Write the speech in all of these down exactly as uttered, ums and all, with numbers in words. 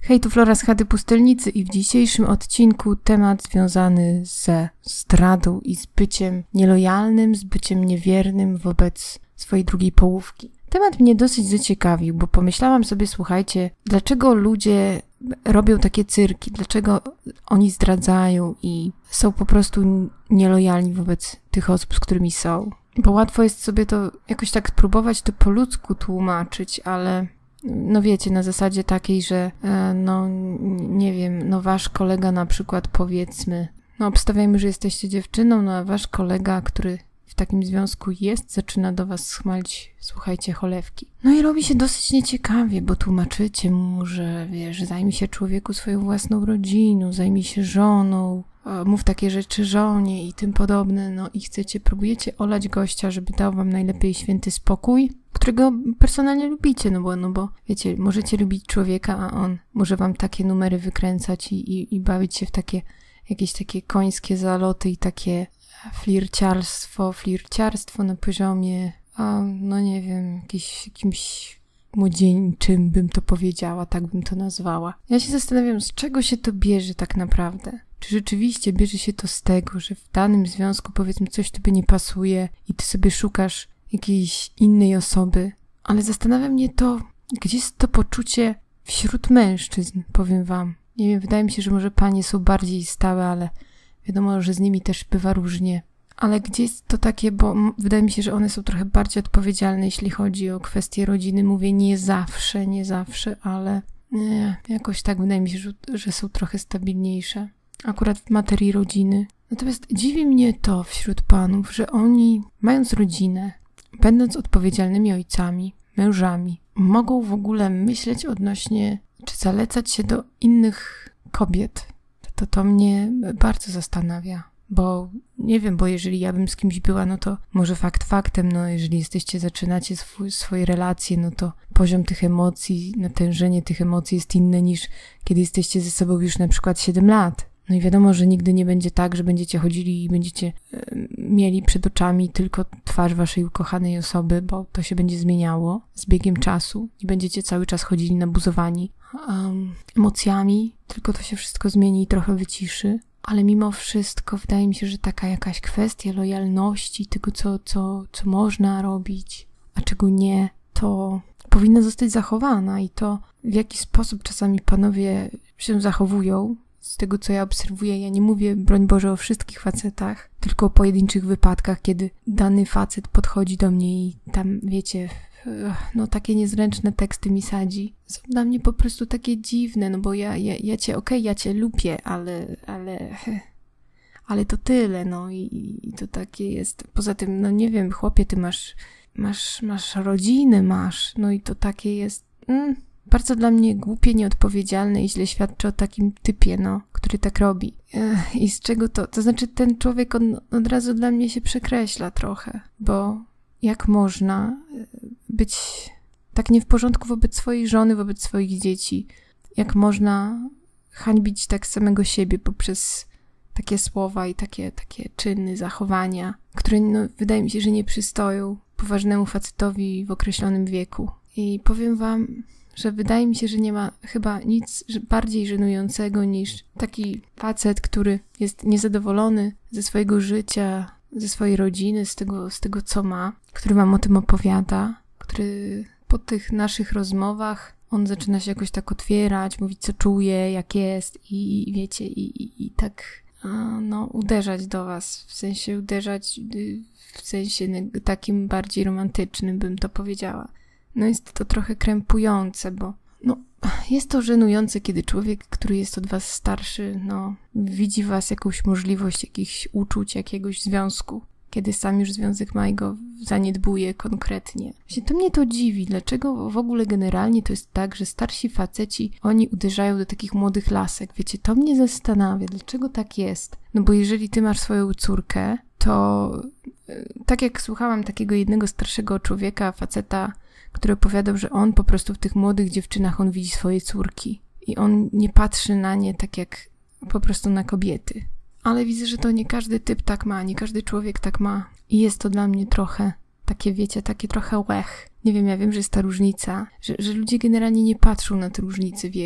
Hej, tu Flora z Chaty Pustelnicy i w dzisiejszym odcinku temat związany ze zdradą i z byciem nielojalnym, z byciem niewiernym wobec swojej drugiej połówki. Temat mnie dosyć zaciekawił, bo pomyślałam sobie, słuchajcie, dlaczego ludzie robią takie cyrki, dlaczego oni zdradzają i są po prostu nielojalni wobec tych osób, z którymi są. Bo łatwo jest sobie to jakoś tak spróbować to po ludzku tłumaczyć, ale no wiecie, na zasadzie takiej, że no nie wiem, no wasz kolega na przykład, powiedzmy, no obstawiajmy, że jesteście dziewczyną, no a wasz kolega, który w takim związku jest, zaczyna do was schmalić, słuchajcie, cholewki. No i robi się dosyć nieciekawie, bo tłumaczycie mu, że wiesz, zajmij się człowieku swoją własną rodziną, zajmij się żoną, mów takie rzeczy żonie i tym podobne, no i chcecie, próbujecie olać gościa, żeby dał wam najlepiej święty spokój, którego personalnie lubicie, no bo, no bo wiecie, możecie lubić człowieka, a on może wam takie numery wykręcać i, i, i bawić się w takie, jakieś takie końskie zaloty i takie flirciarstwo, flirciarstwo na poziomie, a, no nie wiem, jakieś, jakimś młodzieńczym bym to powiedziała, tak bym to nazwała. Ja się zastanawiam, z czego się to bierze tak naprawdę. Czy rzeczywiście bierze się to z tego, że w danym związku, powiedzmy, coś tobie nie pasuje i ty sobie szukasz jakiejś innej osoby, ale zastanawia mnie to, gdzie jest to poczucie wśród mężczyzn, powiem wam. Nie wiem, wydaje mi się, że może panie są bardziej stałe, ale wiadomo, że z nimi też bywa różnie. Ale gdzie jest to takie, bo wydaje mi się, że one są trochę bardziej odpowiedzialne, jeśli chodzi o kwestie rodziny. Mówię nie zawsze, nie zawsze, ale nie, jakoś tak wydaje mi się, że, że są trochę stabilniejsze. Akurat w materii rodziny. Natomiast dziwi mnie to wśród panów, że oni, mając rodzinę, będąc odpowiedzialnymi ojcami, mężami, mogą w ogóle myśleć odnośnie, czy zalecać się do innych kobiet. To to mnie bardzo zastanawia, bo nie wiem, bo jeżeli ja bym z kimś była, no to może fakt faktem, no jeżeli jesteście, zaczynacie swój, swoje relacje, no to poziom tych emocji, natężenie tych emocji jest inne niż kiedy jesteście ze sobą już na przykład siedem lat. No i wiadomo, że nigdy nie będzie tak, że będziecie chodzili i będziecie e, mieli przed oczami tylko twarz waszej ukochanej osoby, bo to się będzie zmieniało z biegiem czasu. Nie będziecie cały czas chodzili nabuzowani um, emocjami, tylko to się wszystko zmieni i trochę wyciszy. Ale mimo wszystko wydaje mi się, że taka jakaś kwestia lojalności, tego co, co, co można robić, a czego nie, to powinna zostać zachowana i to w jaki sposób czasami panowie się zachowują. Z tego, co ja obserwuję, ja nie mówię, broń Boże, o wszystkich facetach, tylko o pojedynczych wypadkach, kiedy dany facet podchodzi do mnie i tam, wiecie, no takie niezręczne teksty mi sadzi. Są dla mnie po prostu takie dziwne, no bo ja, ja, ja cię, okej, okay, ja cię lubię, ale, ale, ale to tyle, no i, i to takie jest. Poza tym, no nie wiem, chłopie, ty masz, masz, masz rodzinę, masz, no i to takie jest... Mm. Bardzo dla mnie głupie, nieodpowiedzialne i źle świadczy o takim typie, no, który tak robi. Ech, I z czego to? To znaczy ten człowiek, on od razu dla mnie się przekreśla trochę, bo jak można być tak nie w porządku wobec swojej żony, wobec swoich dzieci? Jak można hańbić tak samego siebie poprzez takie słowa i takie, takie czyny, zachowania, które no, wydaje mi się, że nie przystoją poważnemu facetowi w określonym wieku. I powiem wam, że wydaje mi się, że nie ma chyba nic bardziej żenującego niż taki facet, który jest niezadowolony ze swojego życia, ze swojej rodziny, z tego, z tego co ma, który wam o tym opowiada, który po tych naszych rozmowach on zaczyna się jakoś tak otwierać, mówić co czuje, jak jest i, i wiecie, i, i, i tak no, uderzać do was, w sensie uderzać w sensie takim bardziej romantycznym, bym to powiedziała. No jest to trochę krępujące, bo no, jest to żenujące, kiedy człowiek, który jest od was starszy, no, widzi w was jakąś możliwość jakichś uczuć, jakiegoś związku, kiedy sam już związek ma i go zaniedbuje konkretnie. Właśnie to mnie to dziwi, dlaczego w ogóle generalnie to jest tak, że starsi faceci, oni uderzają do takich młodych lasek. Wiecie, to mnie zastanawia, dlaczego tak jest. No bo jeżeli ty masz swoją córkę, to tak jak słuchałam takiego jednego starszego człowieka, faceta, który opowiadał, że on po prostu w tych młodych dziewczynach on widzi swoje córki i on nie patrzy na nie tak jak po prostu na kobiety. Ale widzę, że to nie każdy typ tak ma, nie każdy człowiek tak ma i jest to dla mnie trochę takie, wiecie, takie trochę łech. Nie wiem, ja wiem, że jest ta różnica, że, że ludzie generalnie nie patrzą na te różnice wieku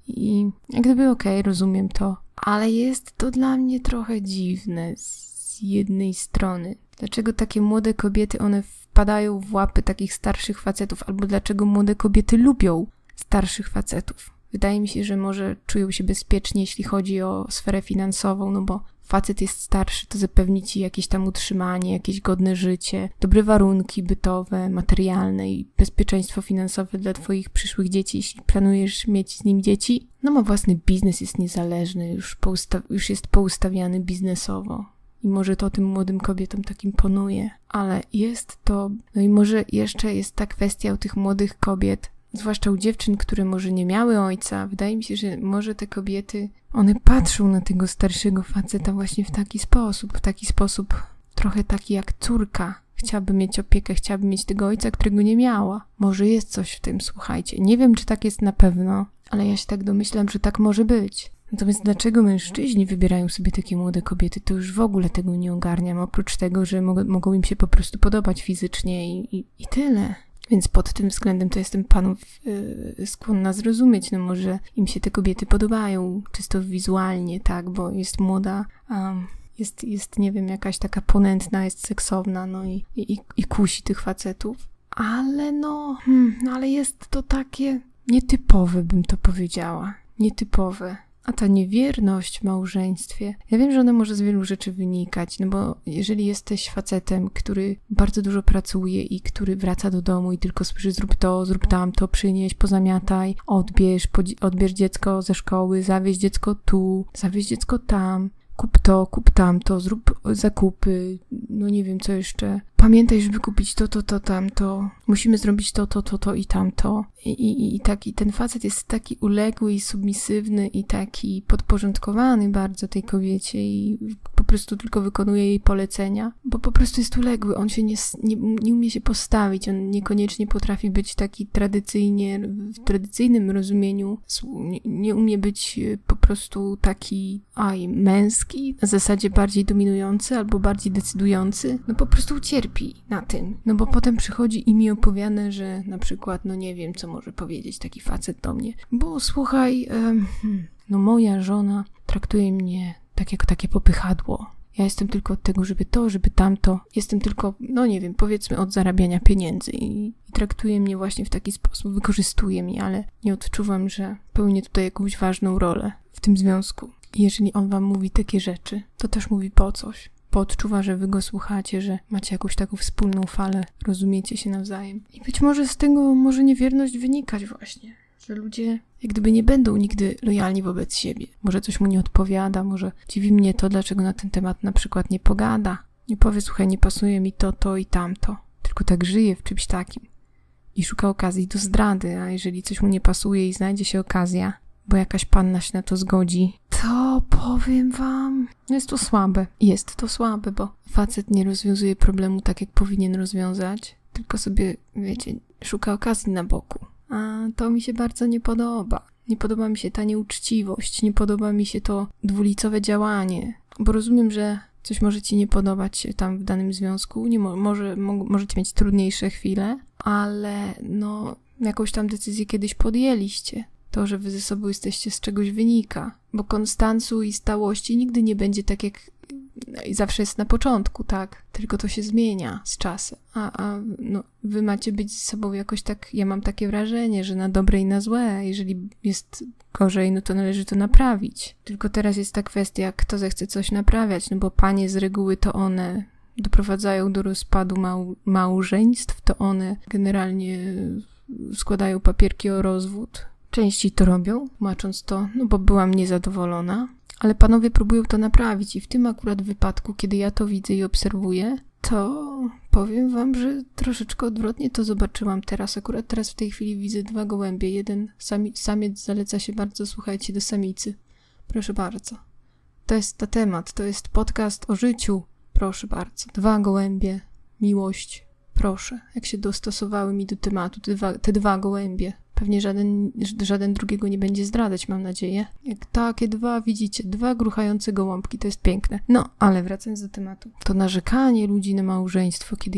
I jak gdyby okej, okay, rozumiem to, ale jest to dla mnie trochę dziwne z jednej strony. Dlaczego takie młode kobiety, one wpadają w łapy takich starszych facetów, albo dlaczego młode kobiety lubią starszych facetów? Wydaje mi się, że może czują się bezpiecznie, jeśli chodzi o sferę finansową, no bo facet jest starszy, to zapewni ci jakieś tam utrzymanie, jakieś godne życie, dobre warunki bytowe, materialne i bezpieczeństwo finansowe dla twoich przyszłych dzieci, jeśli planujesz mieć z nim dzieci. No ma własny biznes, jest niezależny, już, pousta- już jest poustawiany biznesowo. I może to tym młodym kobietom tak imponuje, ale jest to, no i może jeszcze jest ta kwestia u tych młodych kobiet, zwłaszcza u dziewczyn, które może nie miały ojca. Wydaje mi się, że może te kobiety, one patrzą na tego starszego faceta właśnie w taki sposób, w taki sposób trochę taki jak córka. Chciałaby mieć opiekę, chciałaby mieć tego ojca, którego nie miała. Może jest coś w tym, słuchajcie. Nie wiem, czy tak jest na pewno, ale ja się tak domyślam, że tak może być. Natomiast dlaczego mężczyźni wybierają sobie takie młode kobiety, to już w ogóle tego nie ogarniam, oprócz tego, że mogą, mogą im się po prostu podobać fizycznie i, i, i tyle. Więc pod tym względem to jestem panów yy, skłonna zrozumieć, no może im się te kobiety podobają, czysto wizualnie, tak, bo jest młoda, um, jest, jest, nie wiem, jakaś taka ponętna, jest seksowna, no i, i, i kusi tych facetów. Ale no, hmm, no, ale jest to takie nietypowe, bym to powiedziała, nietypowe. A ta niewierność w małżeństwie, ja wiem, że ona może z wielu rzeczy wynikać, no bo jeżeli jesteś facetem, który bardzo dużo pracuje i który wraca do domu i tylko słyszy zrób to, zrób tamto, przynieś, pozamiataj, odbierz, odbierz dziecko ze szkoły, zawieź dziecko tu, zawieź dziecko tam, kup to, kup tamto, zrób zakupy, no nie wiem co jeszcze. Pamiętaj, żeby kupić to, to, to, tamto. Musimy zrobić to, to, to, to i tamto. I, i, i taki, ten facet jest taki uległy i submisywny i taki podporządkowany bardzo tej kobiecie i po prostu tylko wykonuje jej polecenia, bo po prostu jest uległy. On się nie, nie, nie umie się postawić, on niekoniecznie potrafi być taki tradycyjnie, w tradycyjnym rozumieniu, nie, nie umie być po prostu taki, aj, męski, na zasadzie bardziej dominujący albo bardziej decydujący. No po prostu ucierpi na tym. No bo potem przychodzi i mi opowiada, że na przykład, no nie wiem, co może powiedzieć taki facet do mnie. Bo słuchaj, um, no moja żona traktuje mnie tak jak takie popychadło. Ja jestem tylko od tego, żeby to, żeby tamto. Jestem tylko, no nie wiem, powiedzmy od zarabiania pieniędzy i, i traktuje mnie właśnie w taki sposób. Wykorzystuje mnie, ale nie odczuwam, że pełnię tutaj jakąś ważną rolę w tym związku. I jeżeli on wam mówi takie rzeczy, to też mówi po coś. Bo odczuwa, że wy go słuchacie, że macie jakąś taką wspólną falę, rozumiecie się nawzajem. I być może z tego może niewierność wynikać właśnie, że ludzie jak gdyby nie będą nigdy lojalni wobec siebie. Może coś mu nie odpowiada, może dziwi mnie to, dlaczego na ten temat na przykład nie pogada. Nie powie, słuchaj, nie pasuje mi to, to i tamto. Tylko tak żyje w czymś takim. I szuka okazji do zdrady, a jeżeli coś mu nie pasuje i znajdzie się okazja, bo jakaś panna się na to zgodzi, to powiem wam, jest to słabe. Jest to słabe, bo facet nie rozwiązuje problemu tak, jak powinien rozwiązać, tylko sobie, wiecie, szuka okazji na boku. A to mi się bardzo nie podoba. Nie podoba mi się ta nieuczciwość, nie podoba mi się to dwulicowe działanie, bo rozumiem, że coś może ci nie podobać się tam w danym związku, nie mo- może, mo- możecie mieć trudniejsze chwile, ale no jakąś tam decyzję kiedyś podjęliście. To, że wy ze sobą jesteście, z czegoś wynika. Bo konstansu i stałości nigdy nie będzie tak, jak zawsze jest na początku, tak? Tylko to się zmienia z czasem. A, a no, wy macie być ze sobą jakoś tak, ja mam takie wrażenie, że na dobre i na złe. Jeżeli jest gorzej, no to należy to naprawić. Tylko teraz jest ta kwestia, kto zechce coś naprawiać, no bo panie z reguły to one doprowadzają do rozpadu mał- małżeństw, to one generalnie składają papierki o rozwód. Częściej to robią, tłumacząc to, no bo byłam niezadowolona, ale panowie próbują to naprawić i w tym akurat wypadku, kiedy ja to widzę i obserwuję, to powiem wam, że troszeczkę odwrotnie to zobaczyłam teraz. Akurat teraz w tej chwili widzę dwa gołębie. Jeden sami, samiec zaleca się bardzo, słuchajcie, do samicy. Proszę bardzo. To jest ta temat, to jest podcast o życiu. Proszę bardzo. Dwa gołębie, miłość, proszę. Jak się dostosowały mi do tematu te dwa, te dwa gołębie. Pewnie żaden, żaden drugiego nie będzie zdradzać, mam nadzieję. Jak takie dwa, widzicie, dwa gruchające gołąbki, to jest piękne. No, ale wracając do tematu. To narzekanie ludzi na małżeństwo, kiedy ja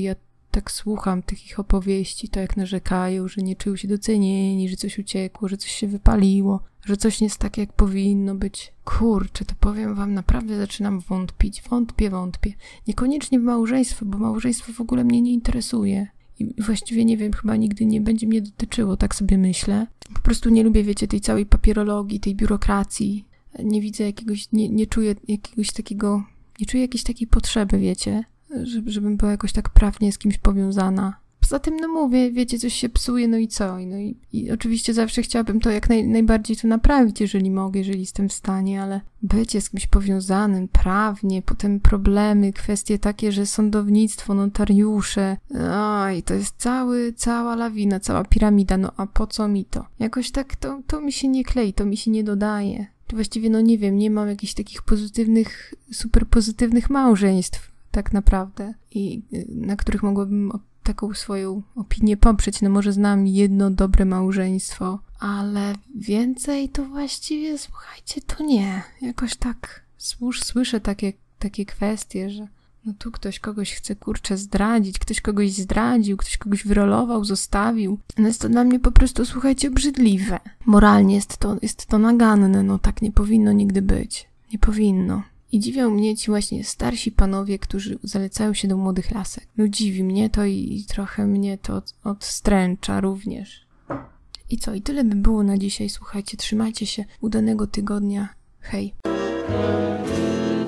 tak słucham tych ich opowieści, to jak narzekają, że nie czują się docenieni, że coś uciekło, że coś się wypaliło, że coś nie jest tak, jak powinno być. Kurczę, to powiem wam, naprawdę zaczynam wątpić. Wątpię, wątpię. Niekoniecznie w małżeństwo, bo małżeństwo w ogóle mnie nie interesuje. I właściwie nie wiem, chyba nigdy nie będzie mnie dotyczyło, tak sobie myślę. Po prostu nie lubię, wiecie, tej całej papierologii, tej biurokracji. Nie widzę jakiegoś, nie, nie czuję jakiegoś takiego, nie czuję jakiejś takiej potrzeby, wiecie, żeby, żebym była jakoś tak prawnie z kimś powiązana. Poza tym, no mówię, wiecie, coś się psuje, no i co? No i, i oczywiście zawsze chciałabym to jak naj, najbardziej to naprawić, jeżeli mogę, jeżeli jestem w stanie, ale bycie z kimś powiązanym prawnie, potem problemy, kwestie takie, że sądownictwo, notariusze, oj, to jest cały, cała lawina, cała piramida, no a po co mi to? Jakoś tak to, to mi się nie klei, to mi się nie dodaje. Właściwie, no nie wiem, nie mam jakichś takich pozytywnych, super pozytywnych małżeństw, tak naprawdę, i na których mogłabym taką swoją opinię poprzeć. No może znam jedno dobre małżeństwo, ale więcej to właściwie, słuchajcie, to nie. Jakoś tak słysz, słyszę takie, takie kwestie, że no tu ktoś kogoś chce, kurczę, zdradzić, ktoś kogoś zdradził, ktoś kogoś wyrolował, zostawił. No jest to dla mnie po prostu, słuchajcie, obrzydliwe. Moralnie jest to, jest to naganne, no tak nie powinno nigdy być. Nie powinno. I dziwią mnie ci właśnie starsi panowie, którzy zalecają się do młodych lasek. No dziwi mnie to i, i trochę mnie to od, odstręcza również. I co? I tyle by było na dzisiaj. Słuchajcie, trzymajcie się. Udanego tygodnia. Hej.